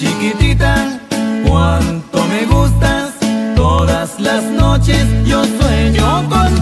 chiquitita, cuánto me gustas. Todas las noches yo sueño contigo.